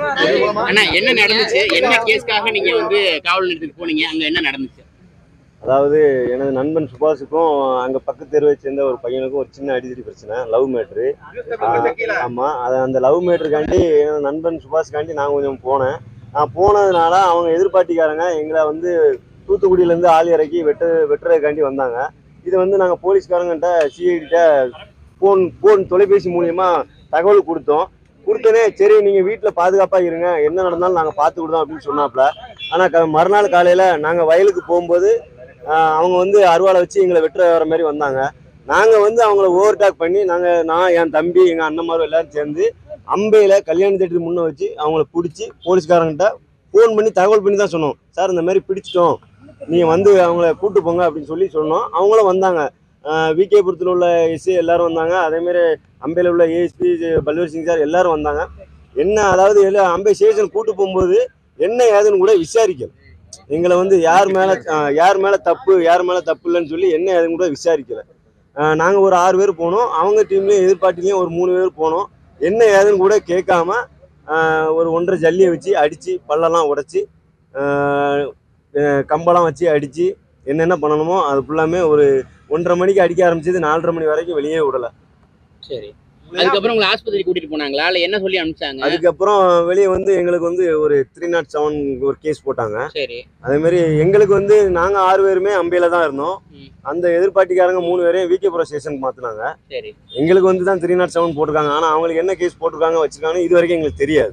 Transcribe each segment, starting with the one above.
அண்ணா என்ன நடந்துச்சு? என்ன கேஸ்க்காக நீங்க வந்து காவல் நிலையத்துக்கு போனீங்க? அங்க என்ன நடந்துச்சு? அதாவது எனது நண்பன் சுபாஷுக்கும் அங்க பக்கத்து தெருவை சேர்ந்த ஒரு பையனுக்கும் ஒரு சின்ன அடிதடி பிரச்சனை, லவ் மேட்ரு. ஆமா, அந்த லவ் மேட்ருக்காண்டி எனது நண்பன் சுபாஷுக்காண்டி நான் கொஞ்சம் போனேன். நான் போனதுனால அவங்க எதிர்பார்ட்டிக்காரங்க எங்களை வந்து தூத்துக்குடியிலேருந்து ஆள் இறக்கி வெட்டுறதுக்காண்டி வந்தாங்க. இது வந்து நாங்கள் போலீஸ்காரங்கிட்ட சிஐடிட்ட ஃபோன் தொலைபேசி மூலியமா தகவல் கொடுத்தோனே சரி நீங்கள் வீட்டில் பாதுகாப்பாக இருங்க, என்ன நடந்தாலும் நாங்கள் பார்த்துக்கிட்டோம் அப்படின்னு சொன்னாப்புல. ஆனால் மறுநாள் காலையில் நாங்கள் வயலுக்கு போகும்போது அவங்க வந்து அருவாளை வச்சு எங்களை வெட்டுற வர மாதிரி வந்தாங்க. நாங்கள் வந்து அவங்கள ஓவர்டேக் பண்ணி நான் என் தம்பி எங்கள் அண்ணன்மாரும் எல்லாரும் சேர்ந்து அம்பையில் கல்யாண தேட்டர் முன்னே வச்சு அவங்கள பிடிச்சி போலீஸ்காரங்கிட்ட ஃபோன் பண்ணி தகவல் பண்ணி தான் சொன்னோம். சார் இந்த மாதிரி பிடிச்சிட்டோம், நீங்கள் வந்து அவங்கள கூப்பிட்டு போங்க அப்படின்னு சொன்னோம். அவங்களும் வந்தாங்க. விகேபுரத்தில் உள்ள எஸ்ஏ எல்லாரும் வந்தாங்க. அதேமாரி அம்பையில் உள்ள ஏஎஸ்பி பல்வேர் சிங் சார் எல்லாரும் வந்தாங்க. என்ன அதாவது அம்பை ஸ்டேஷன் கூட்டு போகும்போது என்ன ஏதுன்னு கூட விசாரிக்கல. எங்களை வந்து யார் மேலே தப்பு இல்லைன்னு சொல்லி என்ன ஏதுன்னு கூட விசாரிக்கல. நாங்கள் ஒரு 6 பேர் போனோம். அவங்க டீம்லேயும் எதிர்பார்ட்டிலையும் ஒரு 3 பேர் போனோம். என்ன ஏதுன்னு கூட கேட்காம ஒரு 1.5 ஜல்லியை வச்சு அடித்து பல்லெல்லாம் உடைச்சி கம்பெல்லாம் வச்சு அடித்து என்னென்ன பண்ணணுமோ அது ஃபுல்லாமே ஒரு 1:30 மணிக்கு அடிக்க ஆரம்பிச்சது 4:30 மணி வரைக்கும் வெளியே விடலை. சரி, அதுக்கப்புறம் உங்களை ஆஸ்பத்திரி கூட்டிட்டு போனாங்களா இல்லை என்ன சொல்லி அனுப்பிச்சாங்க? அதுக்கப்புறம் வெளியே வந்து எங்களுக்கு வந்து ஒரு 307 ஒரு கேஸ் போட்டாங்க. சரி, அதே மாதிரி எங்களுக்கு வந்து நாங்கள் 6 பேருமே அம்பையில தான் இருந்தோம். அந்த எதிர்பார்ட்டிக்காரங்க 3 பேரையும் விகேபுரம் ஸ்டேஷனுக்கு மாற்றினாங்க. சரி, எங்களுக்கு வந்து தான் 307 போட்டிருக்காங்க. ஆனால் அவங்களுக்கு என்ன கேஸ் போட்டிருக்காங்க வச்சிருக்காங்க இது வரைக்கும் எங்களுக்கு தெரியாது.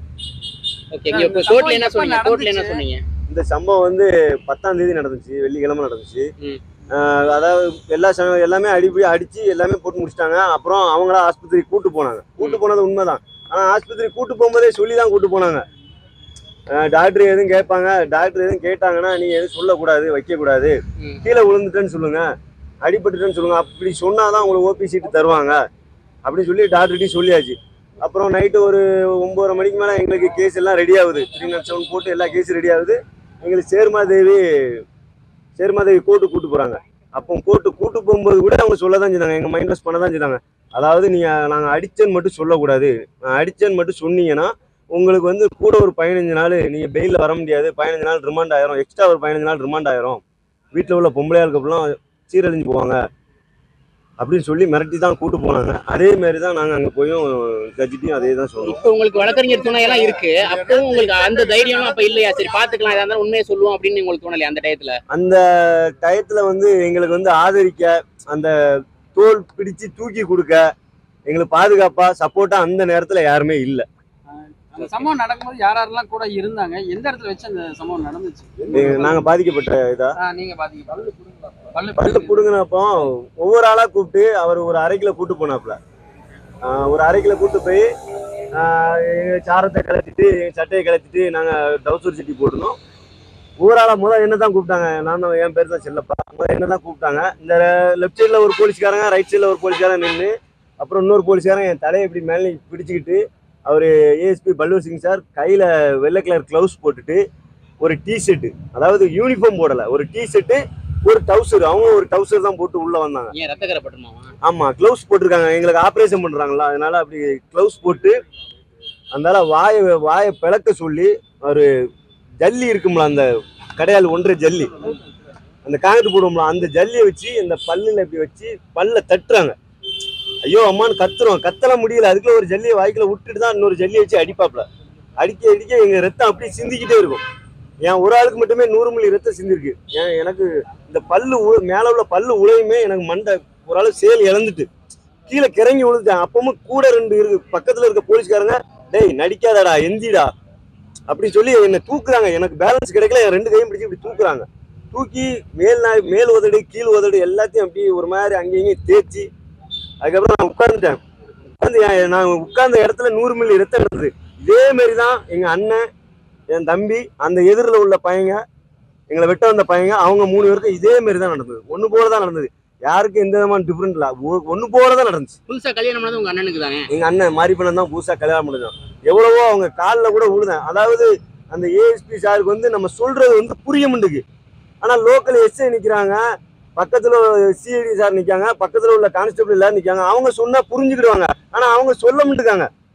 கோர்ட்ல என்ன சொன்னீங்க? இந்த சம்பவம் வந்து 10ஆம் தேதி நடந்துச்சு, வெள்ளிக்கிழமை நடந்துச்சு. அதாவது எல்லாமே அடிச்சு எல்லாமே போட்டு முடிச்சிட்டாங்க. அப்புறம் அவங்களா ஆஸ்பத்திரி கூட்டு போனது உண்மைதான். ஆனா ஆஸ்பத்திரி கூட்டு போகும்போதே சொல்லி தான் கூட்டு போனாங்க. டாக்டர் எதுவும் கேட்பாங்க, டாக்டர் எதுவும் கேட்டாங்கன்னா நீங்க எதுவும் சொல்லக்கூடாது, வைக்கக்கூடாது, கீழே விழுந்துட்டேன்னு சொல்லுங்க, அடிபட்டுட்டேன்னு சொல்லுங்க, அப்படி சொன்னாதான் உங்களுக்கு ஓபி சீட்டு தருவாங்க அப்படின்னு சொல்லி டாக்டர்கிட்டையும் சொல்லியாச்சு. அப்புறம் நைட்டு ஒரு 9:30 மணிக்கு மேலே எங்களுக்கு கேஸ் எல்லாம் ரெடி ஆகுது. 307 போட்டு எல்லா கேஸும் ரெடி ஆகுது. எங்களுக்கு சேர்மாதேவி கோர்ட்டு கூட்டு போறாங்க. அப்போ கோர்ட்டு கூட்டு போகும்போது கூட அவங்க சொல்ல தான் செய்தாங்க, எங்க மைண்ட் வாஷ் பண்ண தான் செய்தாங்க. அதாவது நாங்கள் அடிச்சேன்னு மட்டும் சொல்லக்கூடாது, அடிச்சேன்னு மட்டும் சொன்னீங்கன்னா உங்களுக்கு வந்து கூட ஒரு 15 நாள் நீங்கள் பெயிலில் வர முடியாது, 15 நாள் ரிமாண்ட் ஆயிரும், எக்ஸ்ட்ரா ஒரு 15 நாள் ரிமாண்ட் ஆயிரும், வீட்டில் உள்ள பொம்பளையாளுக்கெல்லாம் சீரழிஞ்சு போவாங்க அப்படின்னு சொல்லி மிரட்டி தான் கூட்டு போனாங்க. அதே மாதிரி தான் நாங்கள் அங்கே போயும் ஜட்ஜிட்டையும் அதே தான் சொன்னோம். இப்போ உங்களுக்கு வழக்கறிஞர் துணையெல்லாம் இருக்கு, அப்பவும் உங்களுக்கு அந்த தைரியம்லாம் அப்போ இல்லையா? சரி பார்த்துக்கலாம், எதா இருந்தாலும் உண்மையை சொல்லுவோம் அப்படின்னு உங்களுக்கு தோணலையா அந்த டயத்தில் வந்து எங்களுக்கு வந்து ஆதரிக்க, அந்த தோல் பிடிச்சு தூக்கி கொடுக்க, எங்களுக்கு பாதுகாப்பா சப்போர்ட்டா அந்த நேரத்தில் யாருமே இல்லை. அந்த சம்பவம் நடக்கும்போது யாரெல்லாம் கூட இருந்தாங்க? எந்த இடத்துல வச்சு அந்த சம்பவம் நடந்துச்சு? நாங்க பாதிக்கப்பட்ட இதா நீங்க பல்லு புடுங்கினப்போ ஒவ்வொரு ஆளா கூப்பிட்டு அவர் ஒரு அறைக்குள்ள கூட்டு போனாப்புல. ஒரு அறைக்குள்ள கூட்டு போய் எங்க சாரத்தை கலத்திட்டு சட்டையை கலத்திட்டு நாங்க டவுசர் சட்டி போட்டுருந்தோம். ஒவ்வொரு ஆளா முதல் என்ன தான் கூப்பிட்டாங்க, நான் தான் என் பேர் தான் செல்லப்பா, முதல் என்ன தான் கூப்பிட்டாங்க. இந்த லெஃப்ட் சைட்ல ஒரு போலீஸ்காரங்க, ரைட் சைட்ல ஒரு போலீஸ்காரன் நின்று, அப்புறம் இன்னொரு போலீஸ்காரன் என் தலையை இப்படி மேலே பிடிச்சிக்கிட்டு, அவர் ஏஎஸ்பி பல்வேர் சிங் சார் கையில் வெள்ளை கலர் க்ளவுஸ் போட்டுட்டு ஒரு டிஷர்ட்டு, அதாவது யூனிஃபார்ம் போடலை, ஒரு டிஷர்ட்டு ஒரு டவுசர், அவங்க ஒரு டவுசர் தான் போட்டு உள்ளே வந்தாங்க. ஆமாம், க்ளவுஸ் போட்டிருக்காங்க, எங்களுக்கு ஆப்ரேஷன் பண்ணுறாங்களா அதனால அப்படி க்ளவுஸ் போட்டு அதனால வாயை பிளக்க சொல்லி ஒரு ஜல்லி இருக்கும்ல, அந்த கடையால் 1.5 ஜல்லி, அந்த காங்கிட்டு போடுவோம்ல, அந்த ஜல்லியை வச்சு இந்த பல்லில் இப்படி வச்சு பல்ல தட்டுறாங்க. ஐயோ அம்மான்னு கத்தலாம் முடியல. அதுக்குள்ள ஒரு ஜல்லியை வாய்க்குள்ள விட்டுட்டு தான் இன்னொரு ஜல்லியை வச்சு அடிப்பாப்ல. அடிக்க எங்க ரத்தம் அப்படியே சிந்திக்கிட்டே இருக்கும். என் ஒரு ஆளுக்கு மட்டுமே 100 மில்லி ரத்தம் சிந்திருக்கு. எனக்கு இந்த மேல உள்ள பல்லு உழையுமே எனக்கு மண்டை ஒரு ஆளு சேல் இழந்துட்டு கீழே கிறங்கி விழுந்துட்டேன். அப்பவும் கூட 2 இருக்கு பக்கத்துல இருக்க போலீஸ்காரங்க, டேய் நடிக்காதடா எந்திடா அப்படி சொல்லி என்னை தூக்குறாங்க. எனக்கு பேலன்ஸ் கிடைக்கல, என் 2 கையும் பிடிச்சி இப்படி தூக்குறாங்க. தூக்கி மேல் உதடு கீழ் உதடு எல்லாத்தையும் அப்படி ஒரு மாதிரி அங்கேயும் தேய்ச்சி, அதுக்கப்புறம் நான் உட்கார்ந்துட்டேன். நான் உட்கார்ந்த இடத்துல 100 மில்லி ரத்தம் இருந்தது. இதே மாதிரி தான் எங்க அண்ணன், என் தம்பி, அந்த எதிரில் உள்ள பையங்க, எங்களை வெட்ட வந்த பையங்க, அவங்க 3 பேருக்கும் இதே மாதிரி தான் நடந்தது. ஒன்று போல தான் நடந்தது, யாருக்கும் எந்த விதமான டிஃபரெண்ட் இல்லை, ஒன்று போல தான் நடந்துச்சு. புதுசாக கல்யாணம் பண்ணது உங்க அண்ணனுக்கு தானே? எங்க அண்ணன் மாரிப்பண்ணன் தான் புதுசாக கல்யாணம் பண்ணதான். எவ்வளவோ அவங்க காலில் கூட விழுந்தேன். அதாவது அந்த ஏஎஸ்பி சாருக்கு வந்து நம்ம சொல்றது வந்து புரிய மாட்டேங்குது. ஆனால் லோக்கல் எஸ்ஐ நிற்கிறாங்க, பக்கத்துல சிஐடி சார் நிற்காங்க, பக்கத்துல உள்ள கான்ஸ்டபிள் எல்லாரும் நிற்காங்க. அவங்க சொன்னா புரிஞ்சுக்கிடுவாங்க, ஆனா அவங்க சொல்ல மாட்டேங்காங்க.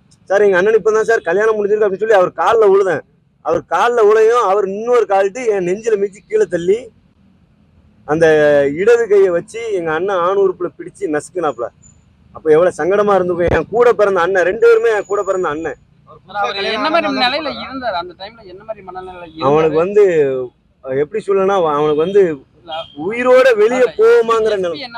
சார் எங்க அண்ணன் இப்பதான் சார் கல்யாணம் முடிஞ்சிருக்கு அப்படின்னு சொல்லி அவர் காலில் விழுதேன். அவர் காலில் விழையும் அவர் இன்னொரு காலிட்டு என் நெஞ்சில மிச்சி கீழே தள்ளி அந்த இடது கையை வச்சு எங்க அண்ணன் ஆண் உறுப்புல பிடிச்சு நசுக்குனாப்ல. அப்போ எவ்வளவு சங்கடமா இருந்துக்கும். என் கூட பிறந்த அண்ணன் 2 பேருமே என் கூட பிறந்த அண்ணன். என்ன மாதிரி நிலையில இருந்தார் அந்த டைம்ல? என்ன மாதிரி மனநிலையில அவனுக்கு வந்து எப்படி சொல்லனா, அவனுக்கு வந்து உயிரோட வெளியே போவோமாங்கிற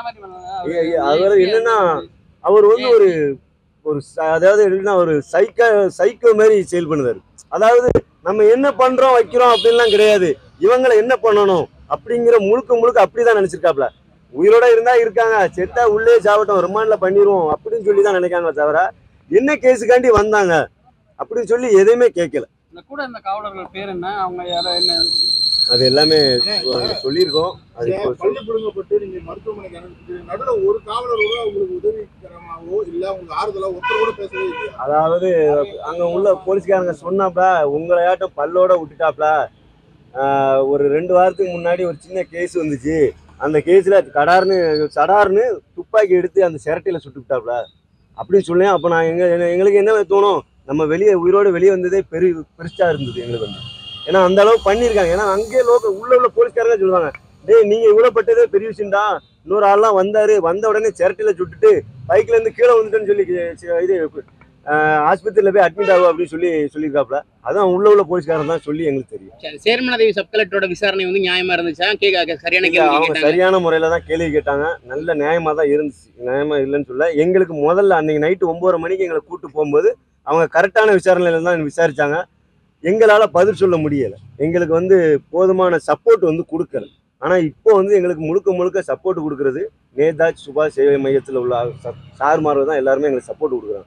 அவர் என்னன்னா, அவர் வந்து ஒரு அதாவது எப்படின்னா ஒரு சைக்கோ மாதிரி செயல் பண்ணுவாரு. அதாவது நம்ம என்ன பண்றோம் வைக்கிறோம் அப்படின்லாம் கிடையாது, இவங்களை என்ன பண்ணணும் அப்படிங்கிற முழுக்க அப்படிதான் நினைச்சிருக்காப்ல. உயிரோட இருந்தா இருக்காங்க, செத்தா உள்ளே சாவட்டும், ரிமாண்ட்ல பண்ணிடுவோம் அப்படின்னு சொல்லி தான் நினைக்காங்க தவிர என்ன கேஸுக்காண்டி வந்தாங்க அப்படின்னு சொல்லி எதையுமே கேட்கல. கூட இந்த காவலர்கள் பேர் என்ன, அவங்க யாரோ என்ன, அது எல்லாமே சொல்லியிருக்கோம். அது பள்ளி புடுங்கப்பட்டு நீங்க மருத்துவமனைக்கு அனுப்பிச்சு நடுவுல ஒரு காவலர் கூட உங்களுக்கு உதவிகரமாவோ இல்ல உங்களுக்கு ஆறுதலா ஒருத்தர் கூட பேசவே இல்லையா? அதாவது அங்க உள்ள போலீஸ்காரங்க சொன்னாப்ல, உங்களையாட்டம் பல்லோட விட்டுட்டாப்ல. ஒரு 2 வாரத்துக்கு முன்னாடி ஒரு சின்ன கேஸ் வந்துச்சு, அந்த கேஸ்ல சடார்னு துப்பாக்கி எடுத்து அந்த சிரட்டையில சுட்டுவிட்டாப்ல அப்படின்னு சொல்லேன். அப்போ நான் எங்களுக்கு என்ன தோணும், நம்ம உயிரோடு வெளியே வந்ததே பெருசா இருந்தது எங்களுக்கு வந்து. ஏன்னா அந்த அளவு பண்ணியிருக்காங்க. ஏன்னா அங்கேயே உள்ள போலீஸ்காரங்க சொல்லுவாங்க, டேய் நீங்க இவ்வளவு பட்டதே பெரிய விஷயம்டா, இன்னொரு ஆள்லாம் வந்த உடனே சிரட்டையில சுட்டுட்டு பைக்ல இருந்து கீழே வந்துட்டேன்னு சொல்லி இது ஆஸ்பத்திரியில போய் அட்மிட் ஆகும் அப்படின்னு சொல்லியிருக்காப்ல. அதான் உள்ள போலீஸ்காரன் தான் சொல்லி எங்களுக்கு தெரியும். சேர்மனதேவி சப் கலெக்டரோட விசாரணை வந்து நியாயமா இருந்துச்சா? சரியான கேள்வி அவங்க சரியான முறையில தான் கேள்வி கேட்டாங்க, நல்ல நியாயமா தான் இருந்துச்சு. நியாயமா இல்லைன்னு சொல்ல, எங்களுக்கு முதல்ல அன்னைக்கு நைட்டு 9:30 மணிக்கு எங்களை கூட்டு போகும்போது அவங்க கரெக்டான விசாரணையில தான் விசாரிச்சாங்க. எங்களால பதில் சொல்ல முடியல, எங்களுக்கு வந்து போதுமான சப்போர்ட் வந்து கொடுக்கல. ஆனா இப்போ வந்து எங்களுக்கு முழுக்க சப்போர்ட் கொடுக்கறது நேதாஜ் சுபாஷ் சேவை மையத்தில் உள்ள சார்மார்கள் தான் எல்லாருமே எங்களுக்கு சப்போர்ட் கொடுக்குறாங்க.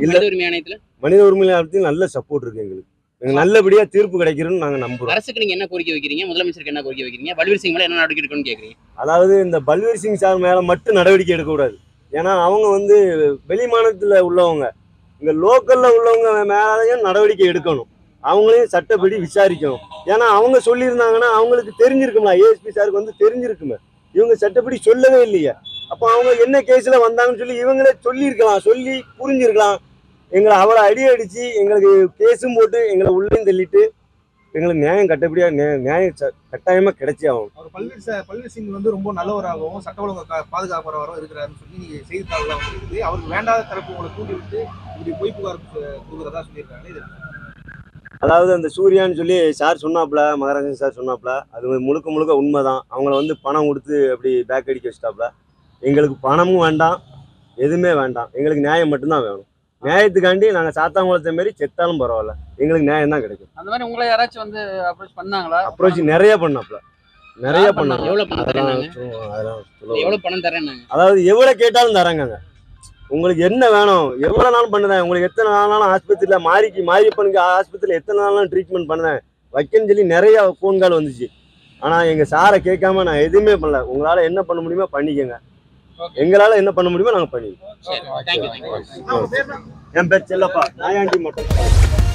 மனித உரிமை ஆணையத்தில் நல்ல சப்போர்ட் இருக்கு எங்களுக்கு நல்லபடியா தீர்ப்பு கிடைக்கிறோம்னு நாங்க நம்புறோம். அரசுக்கு நீங்க என்ன கோரிக்கை வைக்கிறீங்க, முதலமைச்சருக்கு என்ன கோரிக்கை வைக்கிறீங்க, பல்வீர் சிங் மேல என்ன நடவடிக்கை எடுக்கணும்னு கேக்குறீங்க? அதாவது இந்த பல்வீர் சிங் சார் மேல மட்டும் நடவடிக்கை எடுக்கக்கூடாது. ஏன்னா அவங்க வந்து வெளி மாநிலத்துல உள்ளவங்க, இங்க லோக்கல்ல உள்ளவங்க மேலேயும் நடவடிக்கை எடுக்கணும், அவங்களையும் சட்டப்படி விசாரிக்கணும். ஏன்னா அவங்க சொல்லியிருந்தாங்கன்னா அவங்களுக்கு தெரிஞ்சிருக்குமா, ஏஎஸ்பி சாருக்கு வந்து தெரிஞ்சிருக்குமே, இவங்க சட்டப்படி சொல்லவே இல்லையா. அப்போ அவங்க என்ன கேஸ்ல வந்தாங்கன்னு சொல்லி இவங்களே சொல்லியிருக்கலாம், சொல்லி புரிஞ்சிருக்கலாம். எங்களை அவளை அடிச்சு எங்களுக்கு கேஸும் போட்டு எங்களை உள்ளே தள்ளிட்டு எங்களுக்கு நியாயம் கட்டாயமா கிடைச்சே ஆகும். அவர் பல்வீர் சிங் வந்து ரொம்ப நல்லவராகவும் சட்ட ஒழுங்கு பாதுகாப்பவராகவும் இருக்கிறாருன்னு சொல்லி நீங்க செய்தித்தாள்லாம் வந்துருக்குது. அவருக்கு வேண்டாத தரப்பு உங்களை கூட்டி விட்டு இப்படி பொய் புகார் கொடுக்குறதா சொல்லியிருக்காங்க. இது அதாவது அந்த சூர்யான்னு சொல்லி சார் சொன்னாப்ல, மகாராஜன் சார் சொன்னாப்ல, அது முழுக்க உண்மைதான். அவங்கள வந்து பணம் கொடுத்து அப்படி பேக் அடிக்க வச்சுட்டாப்ல. எங்களுக்கு பணமும் வேண்டாம், எதுவுமே வேண்டாம், எங்களுக்கு நியாயம் மட்டும்தான் வேணும். நியாயத்துக்காண்டி நாங்க சாத்தாங்குளத்தை மாதிரி செத்தாலும் பரவாயில்ல, எங்களுக்கு நியாயம் தான் கிடைக்கும். அந்த மாதிரி உங்களை யாராச்சும் வந்து அப்ரோச் பண்ணாங்களா? அப்ரோச் நிறைய பண்ணாப்ல, நிறைய பண்ணாங்க. எவ்வளவு பணம் தரேன்? அதாவது எவ்வளவு கேட்டாலும் தராங்க. உங்களுக்கு என்ன வேணும், எவ்வளவு நாள் பண்ணுதேன், உங்களுக்கு எத்தனை நாளும் ஆஸ்பத்திரியில மாரியப்பனுக்கு ஆஸ்பத்திரியில எத்தனை நாளும் ட்ரீட்மெண்ட் பண்ணுதேன் வைக்கன்னு சொல்லி நிறைய ஃபோன் கால் வந்துச்சு. ஆனா எங்க சாரை கேட்காம நான் எதுவுமே பண்ணல. உங்களால என்ன பண்ண முடியுமோ பண்ணிக்கங்க, எங்களால என்ன பண்ண முடியுமோ நாங்க பண்ணிக்கோம். என் பேர் செல்லப்பா, நாயாண்டி மட்டும்.